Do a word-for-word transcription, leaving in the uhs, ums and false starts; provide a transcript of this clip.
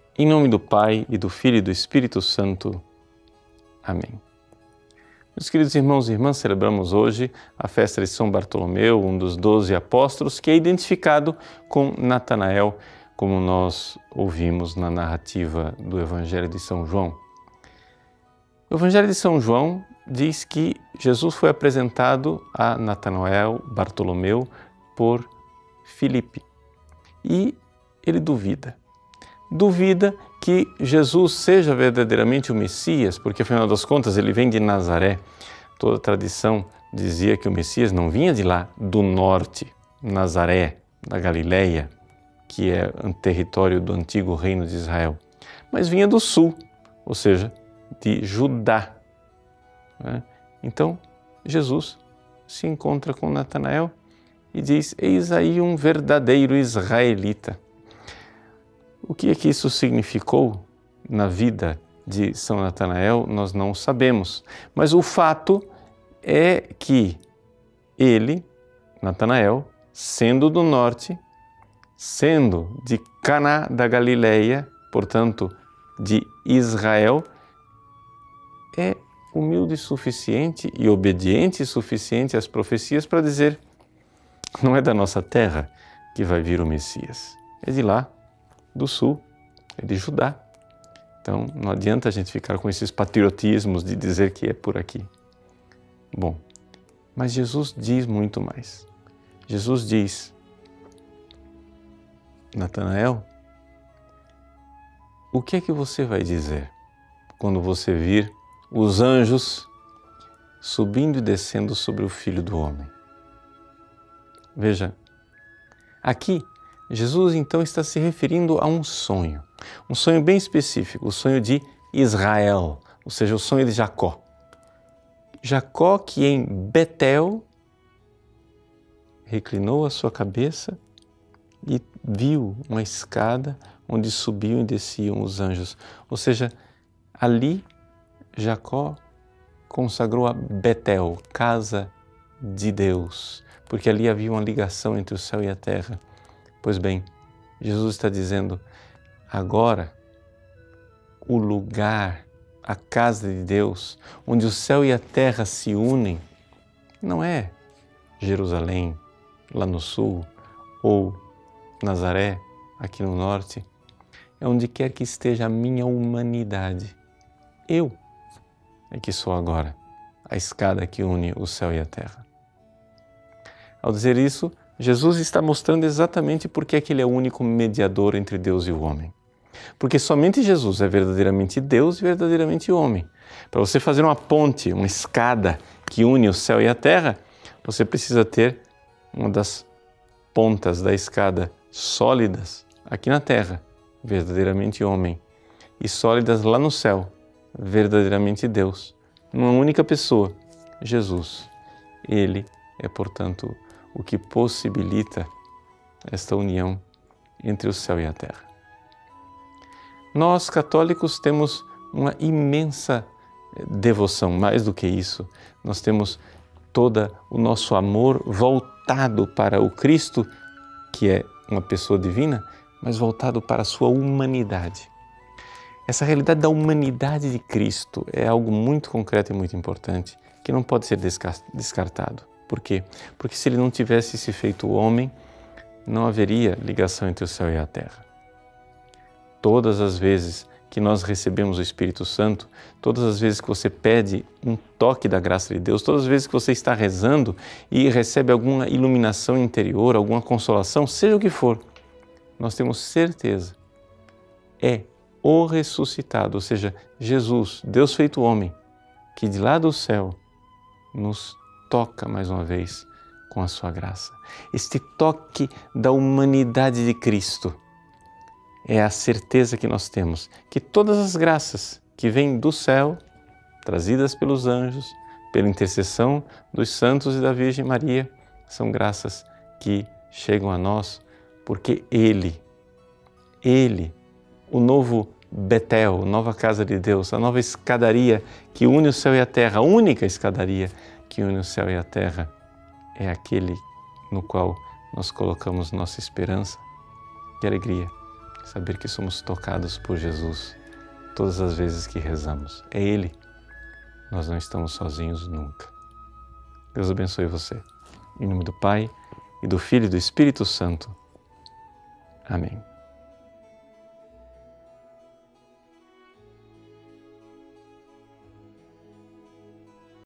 Em nome do Pai, e do Filho e do Espírito Santo. Amém. Meus queridos irmãos e irmãs, celebramos hoje a festa de São Bartolomeu, um dos doze apóstolos, que é identificado com Natanael, como nós ouvimos na narrativa do Evangelho de São João. O Evangelho de São João diz que Jesus foi apresentado a Natanael, Bartolomeu, por Filipe. E ele duvida. Duvida que Jesus seja verdadeiramente o Messias, porque afinal das contas ele vem de Nazaré. Toda a tradição dizia que o Messias não vinha de lá, do norte, Nazaré, da Galileia, que é um território do antigo reino de Israel, mas vinha do sul, ou seja, de Judá. Então, Jesus se encontra com Natanael e diz: eis aí um verdadeiro israelita. O que é que isso significou na vida de São Natanael, nós não sabemos. Mas o fato é que ele, Natanael, sendo do norte, sendo de Caná da Galileia, portanto de Israel, é humilde o suficiente e obediente o suficiente às profecias para dizer: não é da nossa terra que vai vir o Messias, é de lá, do sul, é de Judá. Então não adianta a gente ficar com esses patriotismos de dizer que é por aqui. Bom, mas Jesus diz muito mais. Jesus diz: Natanael, o que é que você vai dizer quando você vir os anjos subindo e descendo sobre o Filho do Homem? Veja, aqui Jesus então está se referindo a um sonho, um sonho bem específico, o sonho de Israel, ou seja, o sonho de Jacó. Jacó que em Betel reclinou a sua cabeça e viu uma escada onde subiam e desciam os anjos. Ou seja, ali Jacó consagrou a Betel, casa de Deus, porque ali havia uma ligação entre o céu e a terra. Pois bem, Jesus está dizendo: agora o lugar, a casa de Deus, onde o céu e a terra se unem, não é Jerusalém, lá no sul, ou Nazaré, aqui no norte. É onde quer que esteja a minha humanidade. Eu é que sou agora a escada que une o céu e a terra. Ao dizer isso, Jesus está mostrando exatamente por que é que ele é o único mediador entre Deus e o homem. Porque somente Jesus é verdadeiramente Deus e verdadeiramente homem. Para você fazer uma ponte, uma escada que une o céu e a terra, você precisa ter uma das pontas da escada sólidas aqui na terra, verdadeiramente homem, e sólidas lá no céu, verdadeiramente Deus, numa única pessoa, Jesus. Ele é, portanto, o que possibilita esta união entre o céu e a terra. Nós, católicos, temos uma imensa devoção, mais do que isso. Nós temos todo o nosso amor voltado para o Cristo, que é uma pessoa divina, mas voltado para a sua humanidade. Essa realidade da humanidade de Cristo é algo muito concreto e muito importante, que não pode ser descartado. Por quê? Porque se ele não tivesse se feito homem, não haveria ligação entre o céu e a terra. Todas as vezes que nós recebemos o Espírito Santo, todas as vezes que você pede um toque da graça de Deus, todas as vezes que você está rezando e recebe alguma iluminação interior, alguma consolação, seja o que for, nós temos certeza, é o ressuscitado, ou seja, Jesus, Deus feito homem, que de lá do céu nos toca mais uma vez com a sua graça. Este toque da humanidade de Cristo é a certeza que nós temos que todas as graças que vêm do céu, trazidas pelos anjos, pela intercessão dos santos e da Virgem Maria, são graças que chegam a nós porque Ele, Ele, o novo Betel, nova casa de Deus, a nova escadaria que une o céu e a terra, a única escadaria que une o céu e a terra, é aquele no qual nós colocamos nossa esperança e alegria saber que somos tocados por Jesus todas as vezes que rezamos. É Ele. Nós não estamos sozinhos nunca. Deus abençoe você. Em nome do Pai, e do Filho e do Espírito Santo. Amém.